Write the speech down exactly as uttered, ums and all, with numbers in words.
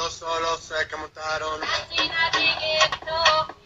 yo solo sé que montaron. La China de ghetto.